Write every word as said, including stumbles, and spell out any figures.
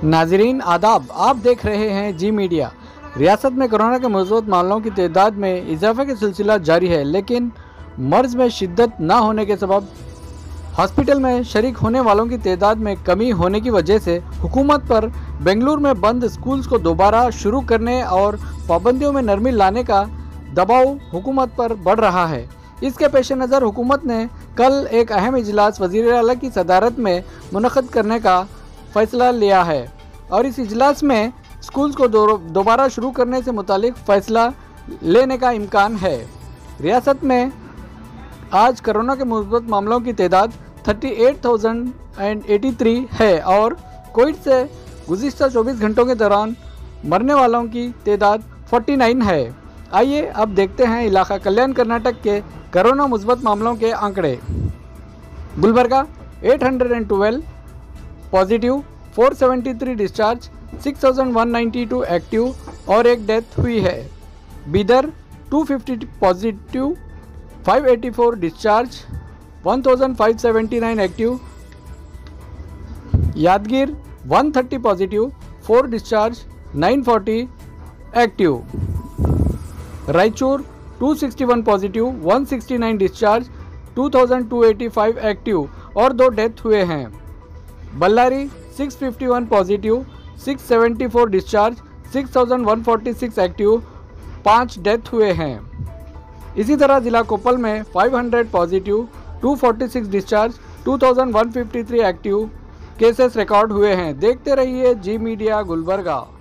नाजरीन आदाब, आप देख रहे हैं जी मीडिया। रियासत में कोरोना के मौजूद मामलों की तादाद में इजाफे का सिलसिला जारी है, लेकिन मर्ज में शिद्दत न होने के सबब हॉस्पिटल में शरीक होने वालों की तादाद में कमी होने की वजह से हुकूमत पर बेंगलुरु में बंद स्कूल्स को दोबारा शुरू करने और पाबंदियों में नरमी लाने का दबाव हुकूमत पर बढ़ रहा है। इसके पेश नज़र हुकूमत ने कल एक अहम इजलास वज़ीर आला की सदारत में मुनक़्क़िद करने का फ़ैसला लिया है और इस इजलास में स्कूल्स को दोबारा शुरू करने से मुतालिक फ़ैसला लेने का इम्कान है। रियासत में आज कोरोना के मुस्बत मामलों की तादाद अड़तीस हज़ार तिरासी है और कोविड से गुज़िश्ता चौबीस घंटों के दौरान मरने वालों की तादाद उनचास है। आइए अब देखते हैं इलाका कल्याण कर्नाटक के कोरोना मुस्बत मामलों के आंकड़े। गुलबर्गा आठ सौ बारह पॉजिटिव, चार सौ तिहत्तर डिस्चार्ज, छह हज़ार एक सौ बानवे एक्टिव और एक डेथ हुई है। बीदर दो सौ पचास पॉजिटिव, पाँच सौ चौरासी डिस्चार्ज, एक हज़ार पाँच सौ उन्यासी एक्टिव। यादगीर एक सौ तीस पॉजिटिव, चार डिस्चार्ज, नौ सौ चालीस एक्टिव। रायचूर दो सौ इकसठ पॉजिटिव, एक सौ उनहत्तर डिस्चार्ज, दो हज़ार दो सौ पचासी एक्टिव और दो डेथ हुए हैं। बल्लारी छह सौ इक्यावन पॉजिटिव, छह सौ चौहत्तर डिस्चार्ज, छह हज़ार एक सौ छियालीस एक्टिव, पाँच डेथ हुए हैं। इसी तरह जिला कोप्पल में पाँच सौ पॉजिटिव, दो सौ छियालीस डिस्चार्ज, दो हज़ार एक सौ तिरेपन एक्टिव केसेस रिकॉर्ड हुए हैं। देखते रहिए जी मीडिया गुलबर्गा।